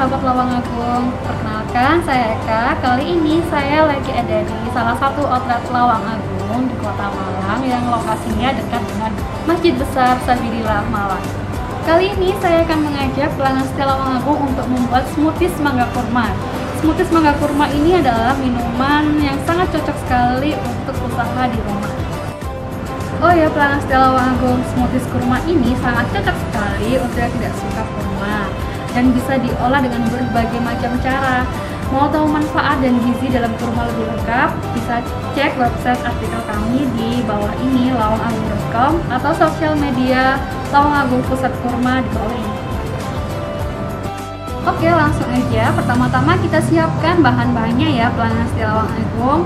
sahabat Lawang Agung, perkenalkan saya Eka. Kali ini saya lagi ada di salah satu outlet Lawang Agung di Kota Malang yang lokasinya dekat dengan Masjid Besar Sabilillah Malang. Kali ini saya akan mengajak pelanggan setia Lawang Agung untuk membuat smoothies mangga kurma. Smoothies mangga kurma ini adalah minuman yang sangat cocok sekali untuk usaha di rumah. Oh ya, pelanggan setia Lawang Agung, smoothies kurma ini sangat cocok sekali untuk yang tidak suka kurma dan bisa diolah dengan berbagai macam cara. Mau tahu manfaat dan gizi dalam kurma lebih lengkap, bisa cek website artikel kami di bawah ini, lawangagung.com, atau sosial media Lawang Agung Pusat Kurma di bawah ini. Oke, langsung aja. Pertama-tama kita siapkan bahan-bahannya ya, pelanggan setia Lawang Agung.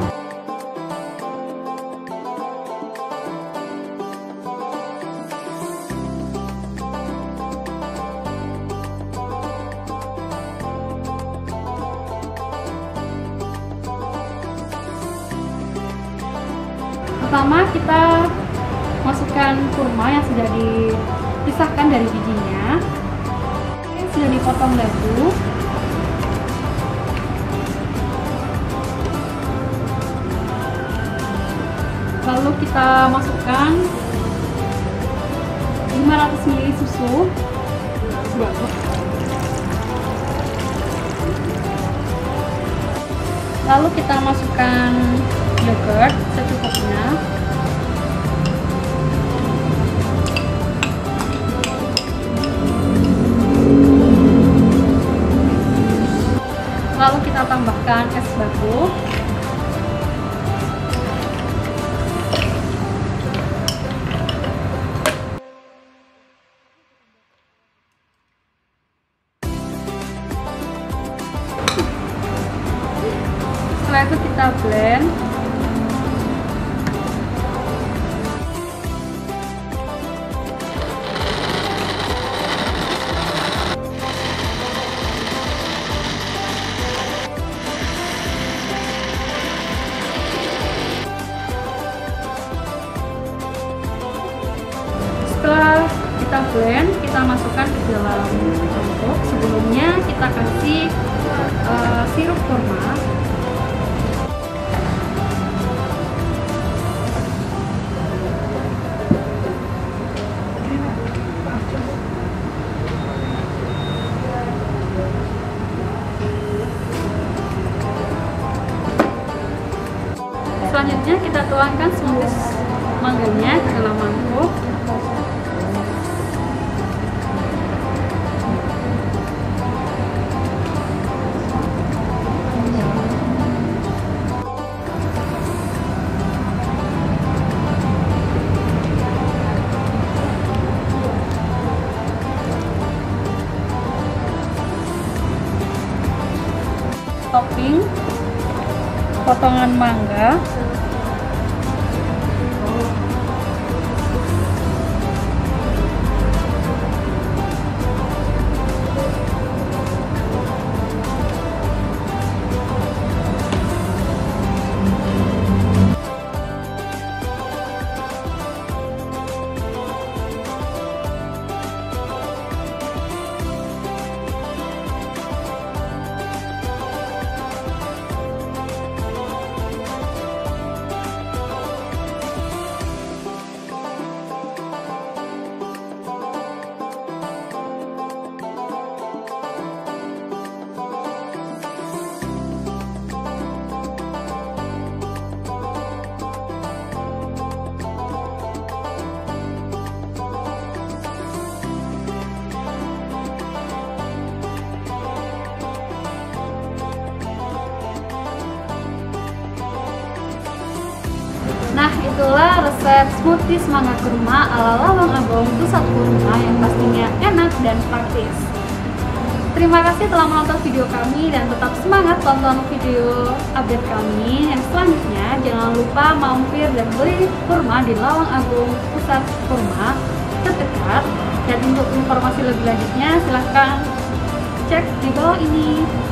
Pertama kita masukkan kurma yang sudah dipisahkan dari bijinya, yang sudah dipotong dadu. Lalu kita masukkan 500 ml susu. Lalu kita masukkan yogurt secukupnya. Lalu kita tambahkan es batu. Setelah itu kita blend. Setelah kita blend, kita masukkan ke dalam mangkok. Sebelumnya kita kasih sirup kurma. Selanjutnya kita tuangkan smoothies mangganya ke dalam mangkok. Topping potongan mangga, Nah, itulah resep smoothies mangga kurma ala Lawang Agung Pusat Kurma yang pastinya enak dan praktis. Terima kasih telah menonton video kami dan tetap semangat tonton video update kami yang selanjutnya. Jangan lupa mampir dan beli kurma di Lawang Agung Pusat Kurma terdekat. Dan untuk informasi lebih lanjutnya silahkan cek di bawah ini.